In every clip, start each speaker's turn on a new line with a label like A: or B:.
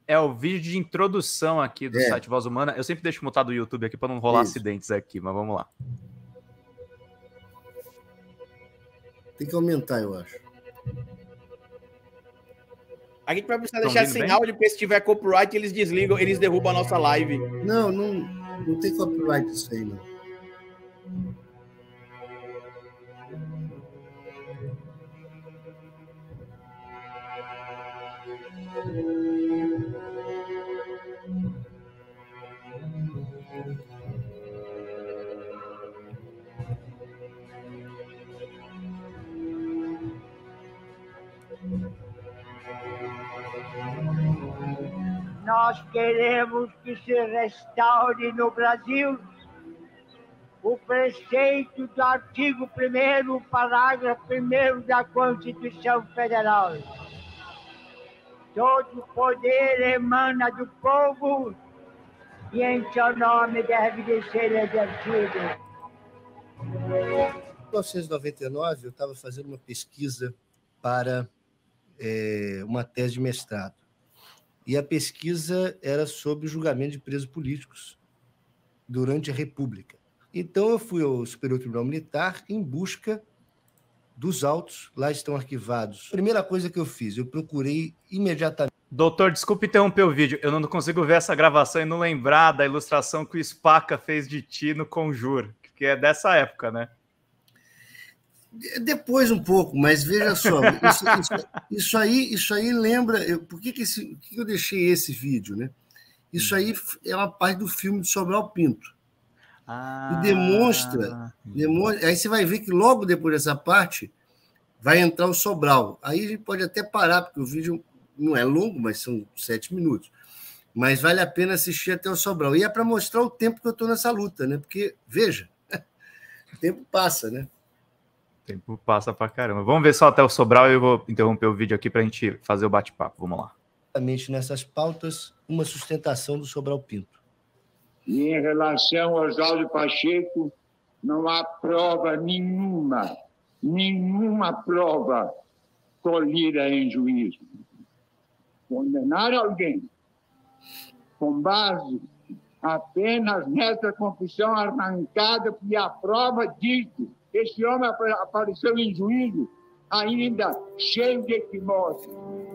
A: É o vídeo de introdução aqui do site Voz Humana. Eu sempre deixo mutado o YouTube aqui para não rolar acidentes aqui, mas vamos lá.
B: Tem que aumentar, eu acho.
C: A gente vai precisar deixar sem áudio, porque se tiver copyright, eles desligam, eles derrubam a nossa live.
B: Não tem copyright isso aí, não.
D: Nós queremos que se restaure no Brasil o preceito do artigo 1º, parágrafo 1º da Constituição Federal. Todo poder emana do povo e em seu nome deve de ser exercido.
B: Em 1999, eu estava fazendo uma pesquisa para uma tese de mestrado. E a pesquisa era sobre o julgamento de presos políticos durante a República. Então, eu fui ao Superior Tribunal Militar em busca dos autos. Lá estão arquivados. A primeira coisa que eu fiz, eu procurei imediatamente...
A: Doutor, desculpe interromper o vídeo. Eu não consigo ver essa gravação e não lembrar da ilustração que o Spaca fez de ti no Conjuro, que é dessa época, né?
B: Depois um pouco, mas veja só, isso aí lembra... Por que eu deixei esse vídeo, né? Isso aí é uma parte do filme de Sobral Pinto. E demonstra... Aí você vai ver que logo depois dessa parte vai entrar o Sobral. Aí a gente pode até parar, porque o vídeo não é longo, mas são 7 minutos. Mas vale a pena assistir até o Sobral. E é para mostrar o tempo que eu estou nessa luta, né? Porque, veja, o tempo passa, né?
A: O tempo passa pra caramba. Vamos ver só até o Sobral e eu vou interromper o vídeo aqui para a gente fazer o bate-papo. Vamos lá.
B: Nessas pautas, uma sustentação do Sobral Pinto.
E: E em relação ao Oswaldo Pacheco, não há prova nenhuma prova colhida em juízo. Condenar alguém com base apenas nessa confissão arrancada, que a prova diz que esse homem apareceu em juízo ainda cheio de equimose.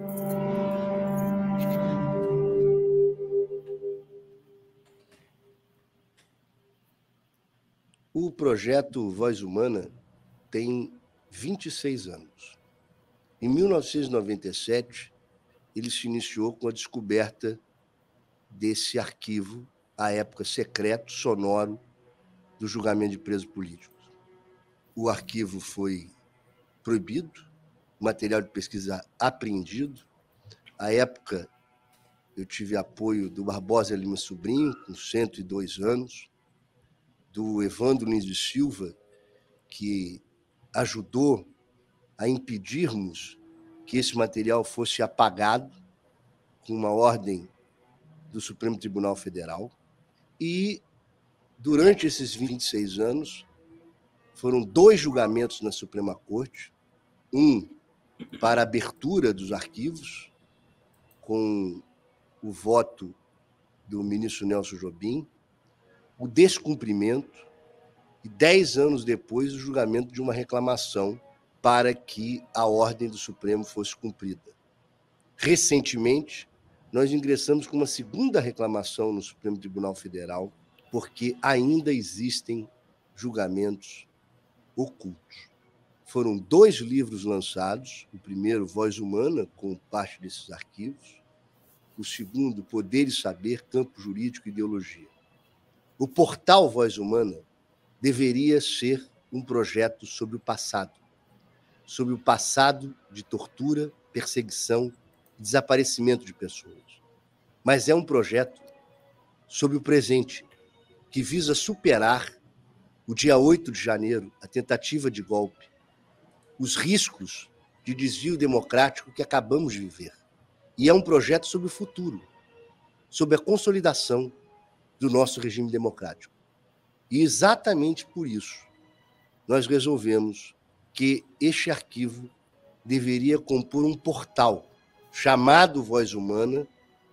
B: O projeto Voz Humana tem 26 anos. Em 1997, ele se iniciou com a descoberta desse arquivo, à época secreto, sonoro, do julgamento de presos políticos. O arquivo foi proibido, o material de pesquisa apreendido. À época, eu tive apoio do Barbosa Lima Sobrinho, com 102 anos, do Evandro Lins de Silva, que ajudou a impedirmos que esse material fosse apagado com uma ordem do Supremo Tribunal Federal. E, durante esses 26 anos, foram 2 julgamentos na Suprema Corte, um para a abertura dos arquivos, com o voto do ministro Nelson Jobim, o descumprimento, e 10 anos depois o julgamento de uma reclamação para que a ordem do Supremo fosse cumprida. Recentemente, nós ingressamos com uma segunda reclamação no Supremo Tribunal Federal, porque ainda existem julgamentos ocultos. Foram 2 livros lançados, o primeiro, Voz Humana, com parte desses arquivos, o segundo, Poder e Saber, Campo Jurídico e Ideologia. O portal Voz Humana deveria ser um projeto sobre o passado de tortura, perseguição e desaparecimento de pessoas. Mas é um projeto sobre o presente, que visa superar o dia 8 de janeiro, a tentativa de golpe, os riscos de desvio democrático que acabamos de viver. E é um projeto sobre o futuro, sobre a consolidação do nosso regime democrático. E exatamente por isso, nós resolvemos que este arquivo deveria compor um portal chamado Voz Humana,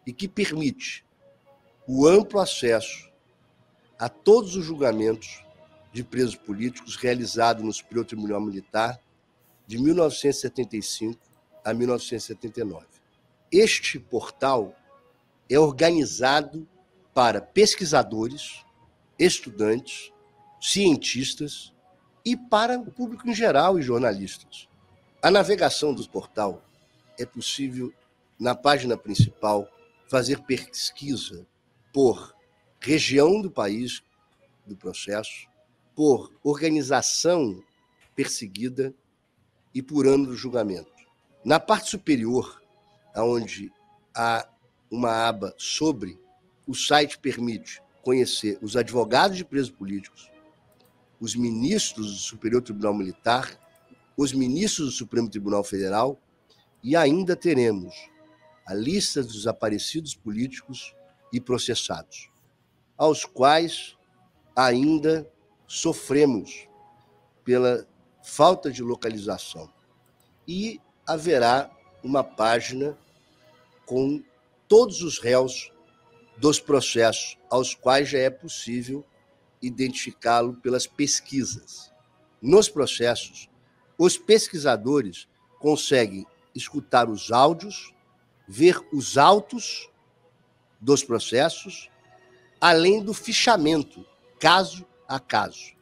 B: e que permite o amplo acesso a todos os julgamentos de presos políticos realizados no Superior Tribunal Militar de 1975 a 1979. Este portal é organizado para pesquisadores, estudantes, cientistas e para o público em geral e jornalistas. A navegação do portal é possível, na página principal, fazer pesquisa por região do país do processo, por organização perseguida e por ano do julgamento. Na parte superior, onde há uma aba sobre, o site permite conhecer os advogados de presos políticos, os ministros do Superior Tribunal Militar, os ministros do Supremo Tribunal Federal, e ainda teremos a lista dos desaparecidos políticos e processados, aos quais ainda sofremos pela falta de localização. E haverá uma página com todos os réus dos processos, aos quais já é possível identificá-lo pelas pesquisas. Nos processos, os pesquisadores conseguem escutar os áudios, ver os autos dos processos, além do fichamento, caso a caso.